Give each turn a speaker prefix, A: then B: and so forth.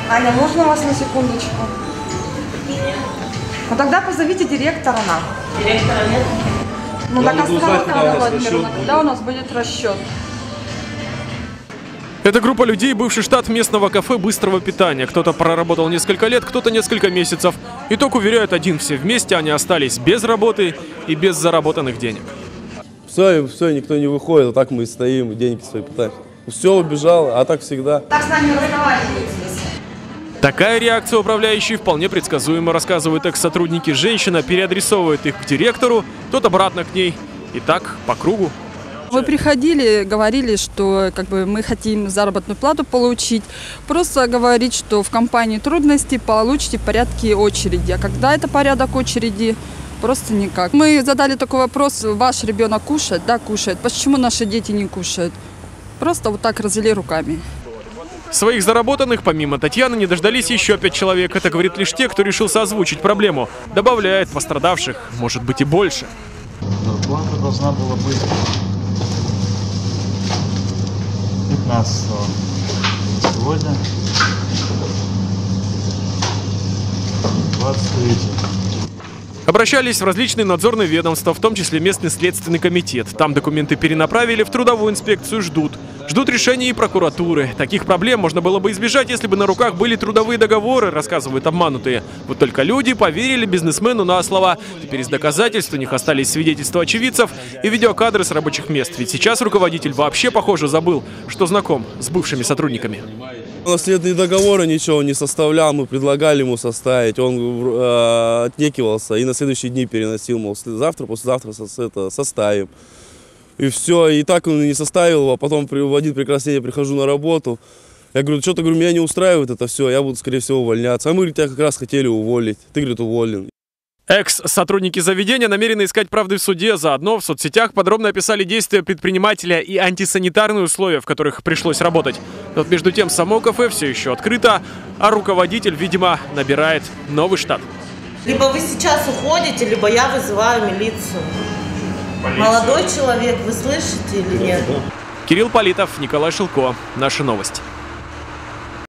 A: Аня, можно вас на секундочку? Ну тогда позовите директора нам.
B: Директора нет?
A: Ну так Астрова Владимировна, когда у нас будет расчет?
C: Это группа людей, бывший штат местного кафе быстрого питания. Кто-то проработал несколько лет, кто-то несколько месяцев. Итог уверяют один: все вместе они остались без работы и без заработанных денег.
D: Все, никто не выходит, а так мы и стоим, и деньги свои пытаемся. Все убежало, а так всегда.
A: Так с нами разговаривают здесь.
C: Такая реакция управляющей вполне предсказуема, рассказывают экс-сотрудники. Женщина переадресовывает их к директору, тот обратно к ней. И так по кругу.
E: Вы приходили, говорили, что мы хотим заработную плату получить. Просто говорить, что в компании трудности, получите в порядке очереди. А когда это порядок очереди? Просто никак. Мы задали такой вопрос: ваш ребенок кушает? Да, кушает. Почему наши дети не кушают? Просто вот так развели руками.
C: Своих заработанных, помимо Татьяны, не дождались еще 5 человек. Это говорит лишь те, кто решился озвучить проблему. Добавляет, пострадавших может быть и больше.
F: Зарплата должна была быть 15-го. Сегодня 23-го.
C: Обращались в различные надзорные ведомства, в том числе местный следственный комитет. Там документы перенаправили в трудовую инспекцию, ждут решения и прокуратуры. Таких проблем можно было бы избежать, если бы на руках были трудовые договоры, рассказывают обманутые. Вот только люди поверили бизнесмену на слово. Теперь из доказательств у них остались свидетельства очевидцев и видеокадры с рабочих мест. Ведь сейчас руководитель вообще, похоже, забыл, что знаком с бывшими сотрудниками.
D: Наследные договоры ничего не составлял, мы предлагали ему составить, он отнекивался и на следующие дни переносил, мол, завтра, послезавтра составим. И все, и так он не составил его, а потом в один прекрасный день я прихожу на работу, я говорю: что-то, меня не устраивает это все, я буду, скорее всего, увольняться. А мы, говорит, тебя как раз хотели уволить, ты, говорит, уволен.
C: Экс-сотрудники заведения намерены искать правды в суде. Заодно в соцсетях подробно описали действия предпринимателя и антисанитарные условия, в которых пришлось работать. Но между тем само кафе все еще открыто, а руководитель, видимо, набирает новый штат.
B: Либо вы сейчас уходите, либо я вызываю милицию. Молодой человек, вы слышите или нет?
C: Кирилл Политов, Николай Шилко. Наши новости.